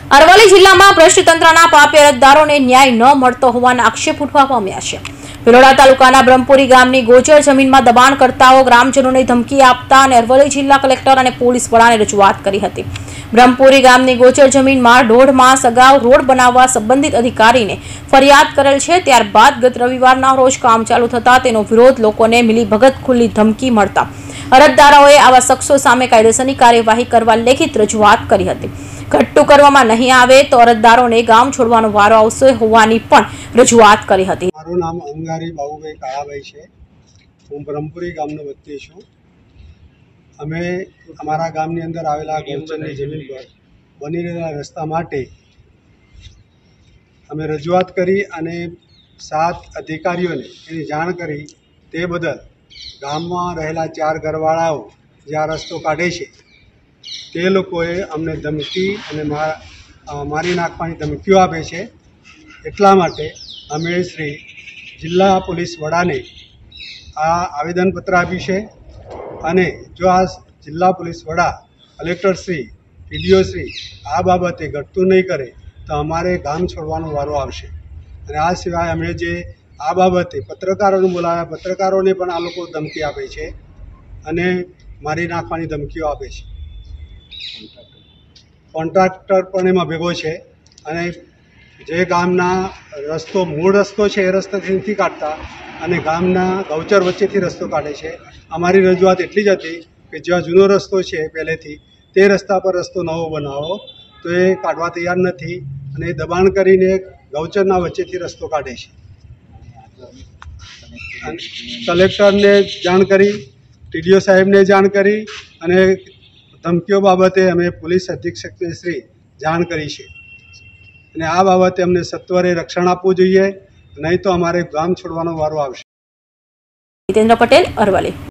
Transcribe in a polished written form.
અરવલ્લી જિલ્લામાં ભ્રષ્ટ તંત્રના પાપી અરજદારોને ન્યાય ન મળતો હોવાના આક્ષેપ ઉઠવા પામ્યા છે। ભિલોડા તાલુકાના બ્રહ્મપુરી ગામની ગોચર જમીનમાં દબાણકર્તાઓ ગ્રામજનોને ધમકી આપતા અને અરવલ્લી જિલ્લા કલેક્ટર અને પોલીસ વડાને રજૂઆત કરી હતી। બ્રહ્મપુરી ગામની ગોચર જમીનમાં 1.5 માસ અગાઉ રોડ બનાવવા સંબંધિત અધિકારીને ફરિયાદ કરેલ છે। ત્યારબાદ ગત રવિવારના રોજ કામ ચાલુ થતા તેનો વિરોધ લોકોને મિલીભગત ખુલ્લી ધમકી મળતા અરજદારોએ આવા શખ્સો સામે કાયદેસરની કાર્યવાહી કરવા લેખિત રજૂઆત કરી હતી। ઘટતું કરવામાં નહીં આવે તો અરજદારોને ગામ છોડવાનો વારો આવશે હોવાની પણ રજૂઆત કરી હતી। મારું નામ અંગારી બાબુભાઈ કાળાભાઈ છે। હું બ્રહ્મપુરી ગામનો વતની છું। અમે અમારા ગામની અંદર આવેલા ગૌચરની જમીન પર બની રહેલા રસ્તા માટે અમે રજૂઆત કરી અને 7 અધિકારીઓને એની જાણ કરી। તે બદલ ગામમાં રહેલા 4 ઘરવાળાઓ જે આ રસ્તો કાઢે છે તે લોકોએ અમને ધમકી અને મારી નાખવાની ધમકીઓ આપે છે। એટલા માટે અમે શ્રી જિલ્લા પોલીસ વડાને આ આવેદનપત્ર આપ્યું છે અને જો આ જિલ્લા પોલીસ વડા કલેક્ટરશ્રી પીડીઓશ્રી આ બાબતે ઘટતું નહીં કરે તો અમારે ગામ છોડવાનો વારો આવશે। અને આ સિવાય અમે જે આ બાબતે પત્રકારોને બોલાવ્યા, પત્રકારોને પણ આ લોકો ધમકી આપે છે અને મારી નાખવાની ધમકીઓ આપે છે। કોન્ટ્રાક્ટર પણ એમાં ભેગો છે અને જે ગામના રસ્તો મૂળ રસ્તો છે એ રસ્તાથી નથી કાઢતા અને ગામના ગૌચર વચ્ચેથી રસ્તો કાઢે છે। અમારી રજૂઆત એટલી જ હતી કે જ્યાં જૂનો રસ્તો છે પહેલેથી તે રસ્તા પર રસ્તો નવો બનાવો, તો એ કાઢવા તૈયાર નથી અને એ દબાણ કરીને ગૌચરના વચ્ચેથી રસ્તો કાઢે છે। કલેક્ટરને જાણ કરી, ટીડીઓ સાહેબને જાણ કરી અને ધમકીઓ બાબતે અમે પોલીસ અધિક્ષકને શ્રી જાણ કરી છે અને આ બાબતે અમને સત્વરે રક્ષણ આપવું જોઈએ, નહીં તો અમારે ગામ છોડવાનો વારો આવશે। જીતેન્દ્ર પટેલ, અરવલ્લી।